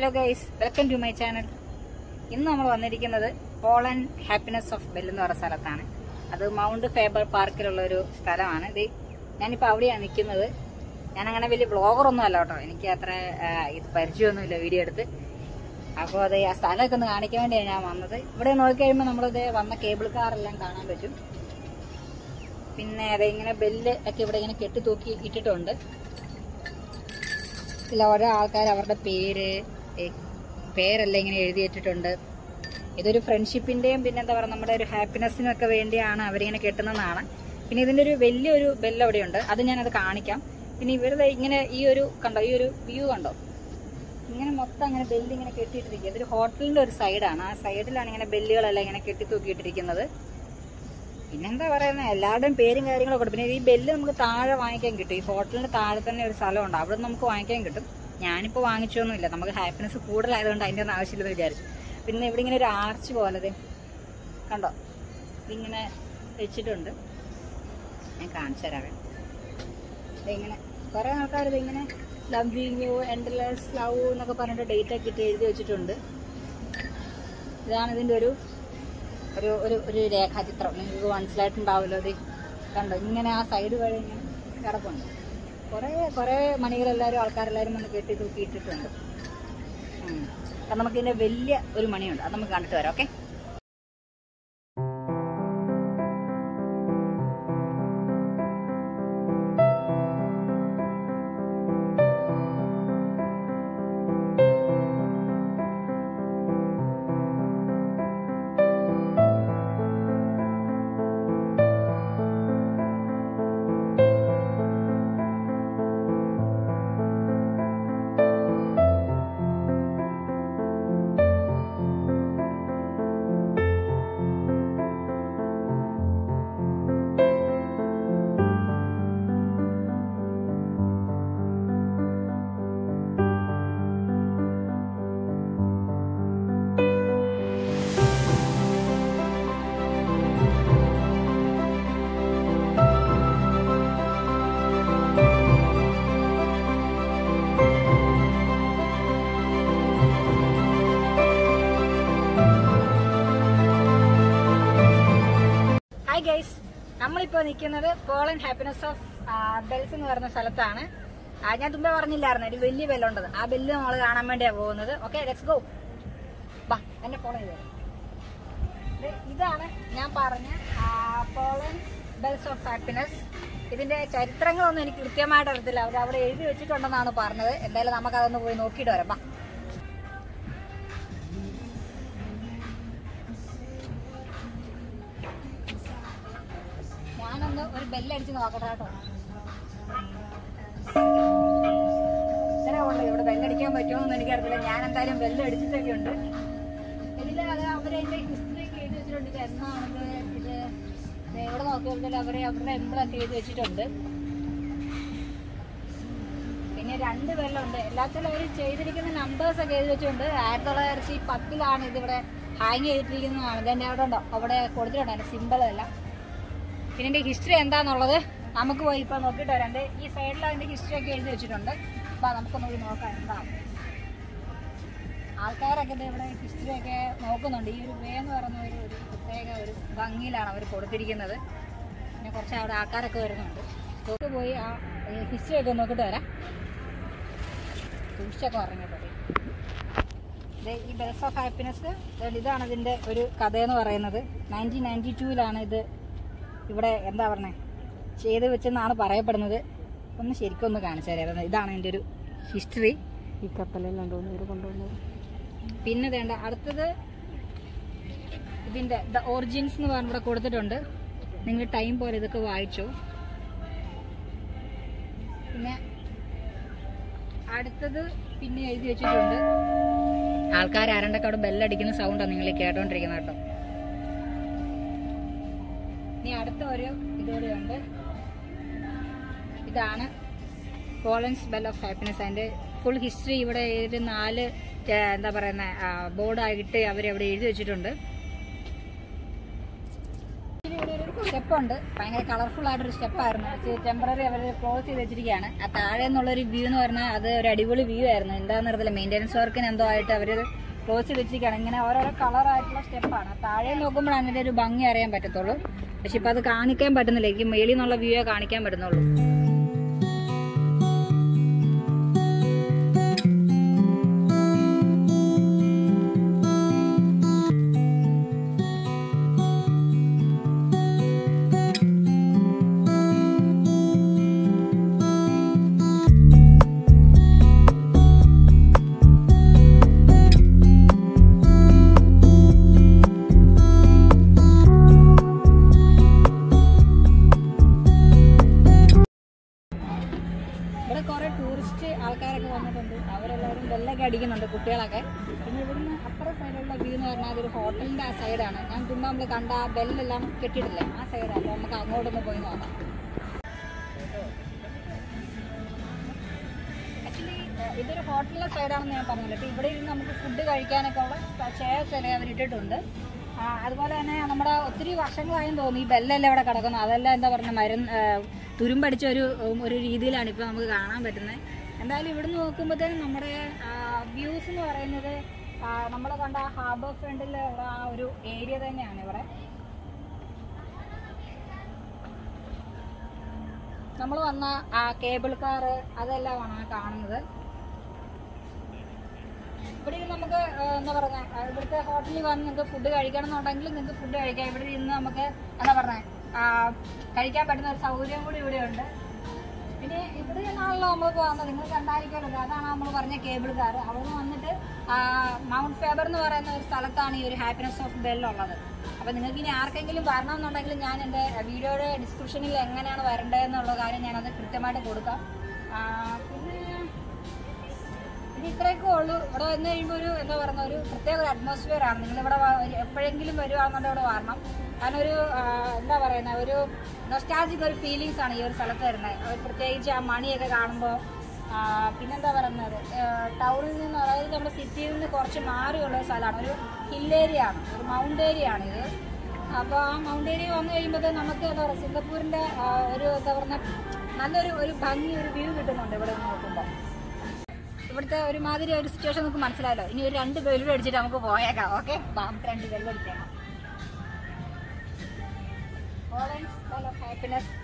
Hello guys, welcome to my channel. ഇന്ന് നമ്മൾ വന്നിരിക്കുന്നത് പോളണ്ട് ഹാപ്പിനെസ് ഓഫ് ബെൽ എന്ന് പറയുന്ന സ്ഥലത്താണ്. അത് മൗണ്ട് ഫേബർ പാർക്കിലുള്ള ഒരു സ്ഥലമാണ്. ഇത് ഞാനിപ്പോൾ അവിടെയാണ് നിൽക്കുന്നത്. ഞാൻ അങ്ങനെ വലിയ ബ്ലോഗറൊന്നും അല്ല കേട്ടോ, എനിക്ക് അത്ര ഇത് പരിചയമൊന്നുമില്ല വീഡിയോ എടുത്ത്. അപ്പോൾ അത് ആ സ്ഥലമൊക്കെ ഒന്ന് കാണിക്കാൻ വേണ്ടിയാണ് ഞാൻ വന്നത്. ഇവിടെ നോക്കിക്കഴിയുമ്പോൾ നമ്മളിത് വന്ന കേബിൾ കാറെല്ലാം കാണാൻ പറ്റും. പിന്നെ അത് ഇങ്ങനെ ബെല്ല് ഒക്കെ ഇവിടെ ഇങ്ങനെ കെട്ടി തൂക്കി ഇട്ടിട്ടുണ്ട്. ഇതിൽ ഓരോ ആൾക്കാർ അവരുടെ പേരെല്ലാം ഇങ്ങനെ എഴുതിയിട്ടിട്ടുണ്ട്. ഇതൊരു ഫ്രണ്ട്ഷിപ്പിന്റെയും പിന്നെ എന്താ പറയുക നമ്മുടെ ഒരു ഹാപ്പിനെസ്സിനൊക്കെ വേണ്ടിയാണ് അവരിങ്ങനെ കെട്ടുന്നതാണ്. പിന്നെ ഇതിന്റെ ഒരു വലിയൊരു ബെല്ല് അവിടെയുണ്ട്, അത് ഞാനത് കാണിക്കാം. പിന്നെ ഇവരുടെ ഇങ്ങനെ ഈ ഒരു കണ്ടോ, ഈ ഒരു വ്യൂ കണ്ടോ, ഇങ്ങനെ മൊത്തം അങ്ങനെ ബെല്ല് ഇങ്ങനെ കെട്ടിയിട്ടിരിക്കുക. ഇതൊരു ഹോട്ടലിന്റെ ഒരു സൈഡാണ്. ആ സൈഡിലാണ് ഇങ്ങനെ ബെല്ലുകളെല്ലാം ഇങ്ങനെ കെട്ടി തൂക്കിയിട്ടിരിക്കുന്നത്. പിന്നെന്താ പറയുന്നത്, എല്ലാവരുടെയും പേരും കാര്യങ്ങളൊക്കെ ഉണ്ട്. പിന്നെ ഈ ബെല്ല് നമുക്ക് താഴെ വാങ്ങിക്കാൻ കിട്ടും. ഈ ഹോട്ടലിന്റെ താഴെ തന്നെ ഒരു സ്ഥലമുണ്ട്, അവിടെ നമുക്ക് വാങ്ങിക്കാൻ കിട്ടും. ഞാനിപ്പോൾ വാങ്ങിച്ചൊന്നുമില്ല, നമുക്ക് ഹാപ്പിനെസ് കൂടുതലായതുകൊണ്ട് അതിൻ്റെ ഒന്നും ആവശ്യമില്ലെന്ന് വിചാരിച്ചു. പിന്നെ ഇവിടെ ഇങ്ങനെ ഒരു ആർച്ച് പോലത് കണ്ടോ, ഇതിങ്ങനെ വെച്ചിട്ടുണ്ട്. ഞാൻ കാണിച്ചു തരാവേ. ഇതിങ്ങനെ കുറേ ആൾക്കാർ ഇതിങ്ങനെ ലവിങ് യു എൻഡ്ലെസ് ലവ് എന്നൊക്കെ പറഞ്ഞിട്ട് ഡേറ്റ് ഒക്കെ ഇട്ട് എഴുതി വെച്ചിട്ടുണ്ട്. ഇതാണ് ഇതിൻ്റെ ഒരു രേഖാചിത്രം. നിങ്ങൾക്ക് മനസ്സിലായിട്ടുണ്ടാവുമല്ലോ. അത് കണ്ടോ, ഇങ്ങനെ ആ സൈഡ് വഴി ഇങ്ങനെ കിടപ്പുണ്ട്. കുറേ മണികളെല്ലാവരും ആൾക്കാരെല്ലാവരും വന്ന് കെട്ടി തൂക്കിയിട്ടിട്ടുണ്ട്. അപ്പം നമുക്കിതിൻ്റെ വലിയ ഒരു മണിയുണ്ട്, അത് നമുക്ക് കണ്ടിട്ട് വരാം. ഓക്കെ. ഹായ് ഗൈസ്, നമ്മളിപ്പോൾ നിൽക്കുന്നത് പോളണ്ട് ഹാപ്പിനെസ് ഓഫ് ബെൽസ് എന്ന് പറയുന്ന സ്ഥലത്താണ്. ഞാൻ മുമ്പേ പറഞ്ഞില്ലായിരുന്നു ഒരു വലിയ ബെല്ലുണ്ടത്. ആ ബെല്ല് നമ്മൾ കാണാൻ വേണ്ടിയാണ് പോകുന്നത്. Okay, let's go. ബാ, എന്നെ ഫോളോ ചെയ്തു. ഇതാണ് ഞാൻ പറഞ്ഞ പോളണ്ട് ബെൽസ് ഓഫ് ഹാപ്പിനെസ്. ഇതിന്റെ ചരിത്രങ്ങളൊന്നും എനിക്ക് കൃത്യമായിട്ട് അറിയത്തില്ല, അവർ അവിടെ എഴുതി വെച്ചിട്ടുണ്ടെന്നാണ് പറഞ്ഞത്. എന്തായാലും നമുക്കതൊന്ന് പോയി നോക്കിയിട്ട് വരാം. ബാ. ഞാനൊന്ന് ഒരു ബെല്ലടിച്ച് നോക്കട്ടെ കേട്ടോ. ഇത്ര ഉള്ളു, ഇവിടെ ബെല്ലടിക്കാൻ പറ്റുമോന്ന് എനിക്കറിയില്ല. ഞാൻ എന്തായാലും ബെല്ലടിച്ചിട്ടൊക്കെ ഉണ്ട്. ഇതിൽ അത് അവരതിന്റെ ഹിസ്റ്ററി ഒക്കെ എഴുതി വെച്ചിട്ടുണ്ട്. ഇത് എന്നാണെന്ന് ഇത് എവിടെ നോക്കിയാൽ അവരുടെ എംബ്ലൊക്കെ എഴുതി വെച്ചിട്ടുണ്ട്. പിന്നെ 2 ബെല്ലുണ്ട്. എല്ലാത്തിലും അവർ ചെയ്തിരിക്കുന്ന നമ്പേഴ്സ് ഒക്കെ എഴുതി വെച്ചിട്ടുണ്ട്. 1910 ഇതിവിടെ ഹാങ് ചെയ്തിട്ടിരിക്കുന്നതാണ്. ഇതെന്നെ അവിടെ ഉണ്ടോ, അവിടെ കൊടുത്തിട്ടുണ്ട് അതിന്റെ സിമ്പിളെല്ലാം. പിന്നെ എൻ്റെ ഹിസ്റ്ററി എന്താണെന്നുള്ളത് നമുക്ക് പോയി ഇപ്പോൾ നോക്കിയിട്ട് വരാം. ഈ സൈഡിൽ അതിൻ്റെ ഹിസ്റ്ററി ഒക്കെ എഴുതി വെച്ചിട്ടുണ്ട്. അപ്പോൾ നമുക്കൊന്ന് പോയി നോക്കാം എന്താണ്. ആൾക്കാരൊക്കെ ഇവിടെ ഹിസ്റ്ററി ഒക്കെ നോക്കുന്നുണ്ട്. ഈ ഒരു വേ എന്ന് പറയുന്ന ഒരു പ്രത്യേക ഒരു ഭംഗിയിലാണ് അവർ കൊടുത്തിരിക്കുന്നത്. പിന്നെ കുറച്ച് അവിടെ ആൾക്കാരൊക്കെ വരുന്നുണ്ട്. നമുക്ക് പോയി ആ ഹിസ്റ്ററി ഒക്കെ നോക്കിയിട്ട് വരാം. സൂക്ഷിച്ചൊക്കെ പറഞ്ഞിട്ടുണ്ട്. ഈ ബെൽസ് ഓഫ് ഹാപ്പിനെസ്, ഇതാണ് ഇതിൻ്റെ ഒരു കഥയെന്ന് പറയുന്നത്. 1992 ഇത് ഇവിടെ എന്താ പറഞ്ഞേ ചെയ്ത് വെച്ചെന്നാണ് പറയപ്പെടുന്നത്. ഒന്ന് ശരിക്കും ഒന്ന് കാണിച്ചു തരാം. ഇതാണ് എൻ്റെ ഒരു ഹിസ്റ്ററി. ഈ കപ്പലെല്ലാം കൊണ്ടുവന്നത്. പിന്നെ വേണ്ട അടുത്തത് ഇതിൻ്റെ ദ ഒറിജിൻസ് എന്ന് പറഞ്ഞ് ഇവിടെ കൊടുത്തിട്ടുണ്ട്. നിങ്ങൾ ടൈം പോലെ ഇതൊക്കെ വായിച്ചോ. പിന്നെ അടുത്തത് പിന്നെ എഴുതി വെച്ചിട്ടുണ്ട്. ആൾക്കാർ ആരണ്ടൊക്കെ അവിടെ ബെല്ലടിക്കുന്ന സൗണ്ടാണ് നിങ്ങൾ കേട്ടോണ്ടിരിക്കുന്നത് കേട്ടോ. ഇനി അടുത്ത ഒരു ഇതോടെയുണ്ട്. ഇതാണ് പോളണ്ട് ബെൽ ഓഫ് ഹാപ്പിനെസ്. അതിന്റെ ഫുൾ ഹിസ്റ്ററി ഇവിടെ ഒരു 4 എന്താ പറയുന്ന ബോർഡായിട്ട് അവരവിടെ എഴുതി വെച്ചിട്ടുണ്ട്. ഇവിടെ ഒരു സ്റ്റെപ്പുണ്ട്, ഭയങ്കര കളർഫുൾ ആയിട്ടൊരു സ്റ്റെപ്പായിരുന്നു. പക്ഷേ ടെമ്പററി അവർ ക്ലോസ് ചെയ്ത് വെച്ചിരിക്കുകയാണ്. ആ താഴെ നിന്നുള്ളൊരു വ്യൂ എന്ന് പറഞ്ഞാൽ അത് ഒരു അടിപൊളി വ്യൂ ആയിരുന്നു. എന്താണെന്ന് അറിയത്തില്ല, മെയിൻ്റെനൻസ് വർക്കിന് എന്തോ ആയിട്ട് അവർ ക്ലോസ് ചെയ്ത് വെച്ചിരിക്കുകയാണ്. ഇങ്ങനെ ഓരോരോ കളറായിട്ടുള്ള സ്റ്റെപ്പാണ്. താഴെ നോക്കുമ്പോഴാണ് അതിൻ്റെ ഒരു ഭംഗി അറിയാൻ പറ്റത്തുള്ളൂ. പക്ഷെ ഇപ്പം അത് കാണിക്കാൻ പറ്റുന്നില്ല, എനിക്ക് മേളിൽ നിന്നുള്ള വ്യൂ കാണിക്കാൻ പറ്റുന്നുള്ളൂ. ആൾക്കാരൊക്കെ വന്നിട്ടുണ്ട്, അവരെല്ലാവരും ബെല്ലൊക്കെ അടിക്കുന്നുണ്ട്, കുട്ടികളൊക്കെ. പിന്നെ ഇവിടുന്ന് അപ്പുറ സൈഡിലുള്ള വ്യൂ എന്ന് പറഞ്ഞാൽ അതൊരു ഹോട്ടലിൻ്റെ ആ സൈഡാണ്. ഞാൻ ചുമ്മാ നമ്മൾ കണ്ട ആ ബെല്ലെല്ലാം കെട്ടിയിട്ടില്ലേ, ആ സൈഡാണ്. അപ്പോൾ നമുക്ക് അങ്ങോട്ടൊന്ന് പോയി നോക്കാം. ആക്ച്വലി ഇതൊരു ഹോട്ടലിൻ്റെ സൈഡാണെന്ന് ഞാൻ പറഞ്ഞില്ല. അപ്പോൾ ഇവിടെ ഇരുന്ന് നമുക്ക് ഫുഡ് കഴിക്കാനൊക്കെ ഉള്ള ചെയർസ് എല്ലാം അവരിട്ടിട്ടുണ്ട്. അതുപോലെ തന്നെ നമ്മുടെ ഒത്തിരി വർഷങ്ങളായെന്ന് തോന്നി ഈ ബെല്ലെല്ലാം ഇവിടെ കിടക്കുന്നത്. അതെല്ലാം എന്താ പറയുക, തുരുമ്പടിച്ച ഒരു രീതിയിലാണ് ഇപ്പോൾ നമുക്ക് കാണാൻ പറ്റുന്നത്. എന്തായാലും ഇവിടുന്ന് നോക്കുമ്പോഴത്തേനും നമ്മുടെ വ്യൂസ് എന്ന് പറയുന്നത് നമ്മൾ കണ്ട ഹാർബർ ഫ്രണ്ടിലുള്ള ആ ഒരു ഏരിയ തന്നെയാണ്. ഇവിടെ നമ്മൾ വന്ന ആ കേബിൾ കാർ അതെല്ലാമാണ് കാണുന്നത്. ഇവിടെ നമുക്ക് എന്താ പറയുക, ഇവിടുത്തെ ഹോട്ടലിൽ വന്ന് നിങ്ങൾക്ക് ഫുഡ് കഴിക്കണം എന്നുണ്ടെങ്കിൽ നിങ്ങൾക്ക് ഫുഡ് കഴിക്കാം. ഇവിടെ ഇരുന്ന് നമുക്ക് എന്താ പറയുക കഴിക്കാൻ പറ്റുന്ന ഒരു സൗകര്യം കൂടി ഇവിടെ ഉണ്ട്. പിന്നെ ഇവിടെ നിന്നാണല്ലോ നമ്മൾ പോകുന്നത്, നിങ്ങൾ കണ്ടായിരിക്കുമല്ലോ, അതാണ് നമ്മൾ പറഞ്ഞ കേബിൾ കാർ. അവിടെ നിന്ന് വന്നിട്ട് മൗണ്ട് ഫേബർ എന്ന് പറയുന്ന ഒരു സ്ഥലത്താണ് ഈ ഒരു ഹാപ്പിനെസ് ഓഫ് ബെൽ ഉള്ളത്. അപ്പോൾ നിങ്ങൾക്ക് ഇനി ആർക്കെങ്കിലും വരണമെന്നുണ്ടെങ്കിൽ ഞാൻ എൻ്റെ വീഡിയോയുടെ ഡിസ്ക്രിപ്ഷനിൽ എങ്ങനെയാണ് വരേണ്ടതെന്നുള്ള കാര്യം ഞാനത് കൃത്യമായിട്ട് കൊടുക്കാം. പിന്നെ ഇത്രയൊക്കെ ഉള്ളൂ. ഇവിടെ വന്നു കഴിയുമ്പോൾ ഒരു എന്താ പറയുക, ഒരു പ്രത്യേക ഒരു അറ്റ്മോസ്ഫിയർ ആണ്. നിങ്ങളിവിടെ എപ്പോഴെങ്കിലും വരുവാണെന്നുണ്ടെങ്കിൽ ഇവിടെ വരണം. കാരണം ഒരു എന്താ പറയുന്നത്, ഒരു നൊസ്റ്റാൾജിക് ഒരു ഫീലിങ്സ് ആണ് ഈ ഒരു സ്ഥലത്ത് വരുന്നത്. പ്രത്യേകിച്ച് ആ മണിയൊക്കെ കാണുമ്പോൾ. പിന്നെന്താ പറയുന്നത്, ടൗണിൽ നിന്ന്, അതായത് നമ്മുടെ സിറ്റിയിൽ നിന്ന് കുറച്ച് മാറിയുള്ള ഒരു സ്ഥലമാണ്. ഒരു ഹിൽ ഏരിയ ആണ്, ഒരു മൗണ്ട് ഏരിയ ആണ് ഇത്. അപ്പോൾ ആ മൗണ്ട് ഏരിയ വന്നു കഴിയുമ്പോൾ നമുക്ക് എന്താ പറയുക, സിംഗപ്പൂരിൻ്റെ ഒരു എന്താ പറയുക നല്ലൊരു ഭംഗി, ഒരു വ്യൂ കിട്ടുന്നുണ്ട് ഇവിടെ നോക്കുമ്പോൾ. ഇവിടുത്തെ ഒരുമാതിരി ഒരു സിറ്റുവേഷൻ നമുക്ക് മനസ്സിലായല്ലോ. ഇനി ഒരു 2 ബെല്ലും അടിച്ചിട്ട് നമുക്ക് പോയേക്കാം. ഓക്കെ, നമുക്ക് 2 ബെല്ലും അടിച്ചേക്കാം. Orange happiness